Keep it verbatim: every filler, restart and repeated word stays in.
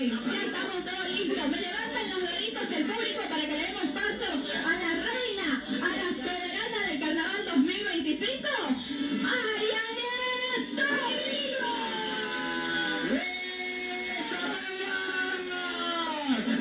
Ya estamos todos listos. Me levantan los deditos el público para que le demos paso a la reina, a la soberana del Carnaval dos mil veinticinco, Ariana Torrijos.